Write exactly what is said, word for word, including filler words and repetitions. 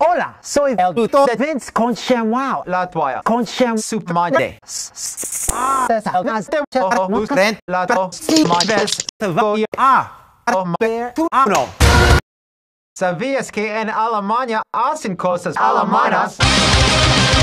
Hola, soy el tutor de Vince Conchemwao. La toalla. Conchem Supermande. Rent La to. Mandes. Ah, No. ¿Sabías que en Alemania hacen cosas alemanas?